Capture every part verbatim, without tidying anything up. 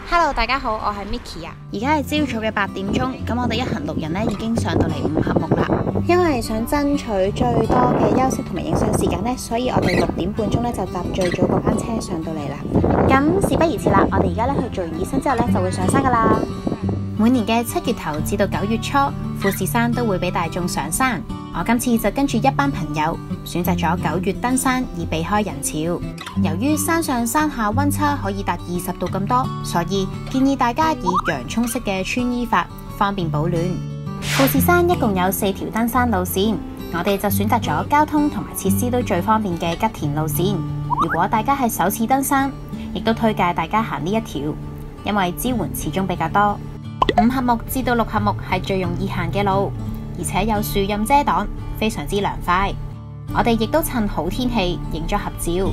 Hello， 大家好，我係 Micky 啊。而家係朝早嘅八點鐘，咁我哋一行六人呢已經上到嚟五合目啦。因為想爭取最多嘅休息同埋影相時間呢，所以我哋六點半鐘呢就搭最早嗰班車上到嚟啦。咁事不宜遲啦，我哋而家呢去做完熱身之後呢就會上山噶啦。每年嘅七月頭至到九月初，富士山都會俾大眾上山。我今次就跟住一班朋友選擇咗九月登山，以避開人潮。由於山上山下溫差可以達二十度咁多，所以建議大家以洋蔥式嘅穿衣法，方便保暖。富士山一共有四條登山路線，我哋就選擇咗交通同埋設施都最方便嘅吉田路線。如果大家係首次登山，亦都推介大家行呢一條，因為支援始終比較多。五合目至到六合目係最容易行嘅路，而且有樹蔭遮擋，非常之涼快。我哋亦都趁好天氣影咗合照。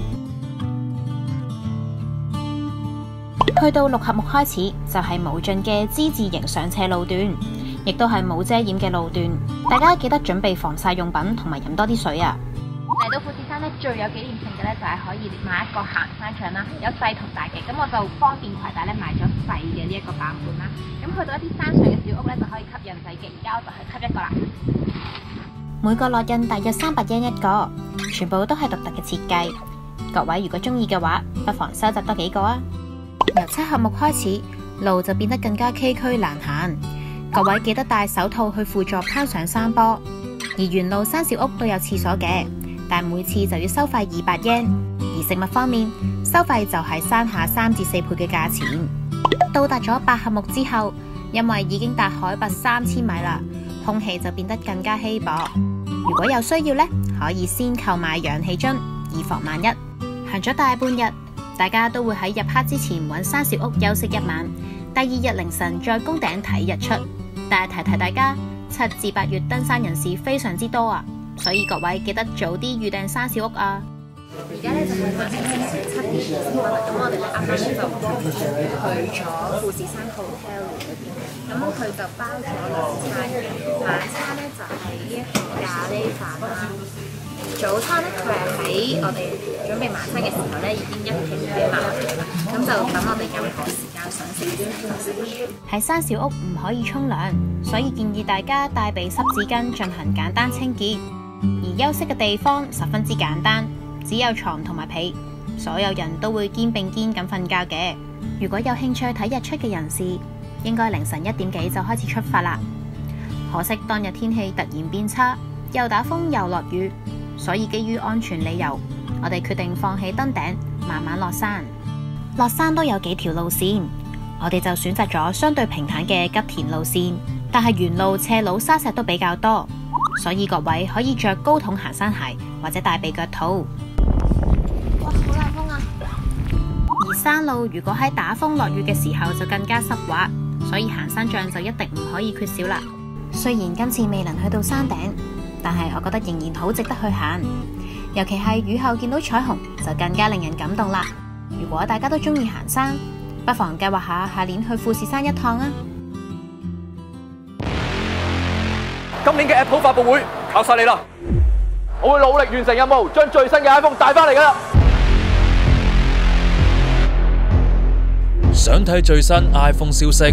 去到六合目開始就係無盡嘅之字形上斜路段，亦都係冇遮掩嘅路段。大家記得準備防曬用品同埋飲多啲水啊！嚟到富士山咧，最有紀念性嘅咧就係可以買一個行山杖啦，有細同大嘅，咁我就方便攜帶咧買咗細嘅呢一個版本啦。咁去到一啲山上嘅小屋咧，就可以吸印仔嘅，而家我就去吸一個啦。每個烙印大約三百yen一個，全部都係獨特嘅設計。各位如果中意嘅話，不妨收集多幾個啊！由七合目開始，路就變得更加崎嶇難行，各位記得戴手套去輔助攀上山坡。而沿路山小屋都有廁所嘅，但每次就要收費二百yen。而食物方面，收費就係山下三至四倍嘅價錢。到達咗八合目之後，因為已經達海拔三千米啦，空氣就變得更加稀薄。如果有需要呢，可以先購買氧氣樽，以防萬一。行咗大半日，大家都會喺入黑之前揾山小屋休息一晚，第二日凌晨再攻頂睇日出。但係提提大家，七至八月登山人士非常之多啊，所以各位記得早啲預訂山小屋啊！而家咧就係晚上七點二十分啦，咁我哋咧啱啱就去咗富士山 hotel 嗰邊，咁佢就包咗兩餐嘅，晚餐咧就係呢一個咖喱飯啦，早餐咧佢係喺我哋準備晚餐嘅時候咧已經一起俾埋我哋啦，咁就等我哋任何時間想食嘅時候食。喺山小屋唔可以沖涼，所以建議大家帶備濕紙巾進行簡單清潔，而休息嘅地方十分之簡單。只有床同埋被，所有人都會肩並肩咁瞓覺嘅。如果有興趣睇日出嘅人士，應該凌晨一點幾就開始出發啦。可惜當日天氣突然變差，又打風又落雨，所以基於安全理由，我哋決定放棄登頂，慢慢落山。落山都有幾條路線，我哋就選擇咗相對平坦嘅吉田路線，但係沿路斜路沙石都比較多，所以各位可以着高筒行山鞋或者帶備腳套。哇，好大風啊！而山路如果喺打風落雨嘅時候就更加濕滑，所以行山杖就一定唔可以缺少啦。雖然今次未能去到山頂，但係我覺得仍然好值得去行，尤其係雨後見到彩虹就更加令人感動啦。如果大家都中意行山，不妨計劃下下年去富士山一趟啊！ 今年嘅 Apple 發佈會靠晒你啦！我會努力完成任務，將最新嘅 iPhone 帶翻嚟噶啦！ 想睇最新 iPhone 消息，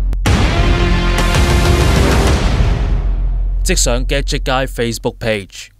即上 Gadget Guide Facebook Page。